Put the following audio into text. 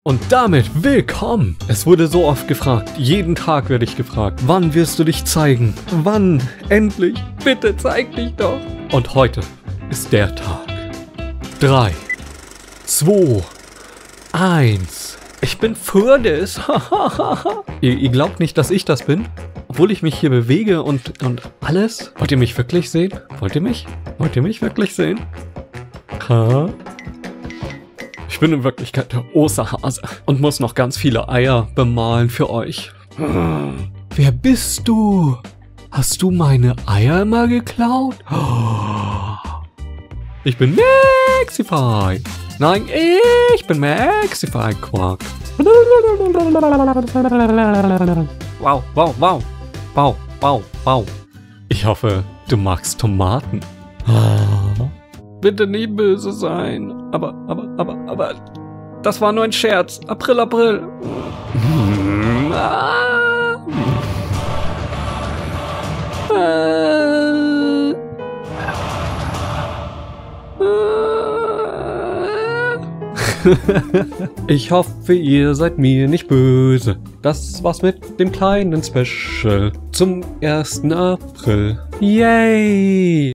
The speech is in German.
Und damit willkommen! Es wurde so oft gefragt, jeden Tag werde ich gefragt, wann wirst du dich zeigen? Wann? Endlich? Bitte zeig dich doch! Und heute ist der Tag. 3, 2, 1. Ich bin Furdis. Ihr glaubt nicht, dass ich das bin? Obwohl ich mich hier bewege und alles? Wollt ihr mich wirklich sehen? Wollt ihr mich? Wollt ihr mich wirklich sehen? Ha? Ich bin in Wirklichkeit der Osterhase und muss noch ganz viele Eier bemalen für euch. Wer bist du? Hast du meine Eier immer geklaut? Ich bin Maxify. Nein, ich bin Maxify Quark. Wow, wow, wow. Wow, wow, wow. Ich hoffe, du magst Tomaten. Bitte nicht böse sein. Aber, das war nur ein Scherz. April, April. Ich hoffe, ihr seid mir nicht böse. Das war's mit dem kleinen Special zum 1. April. Yay!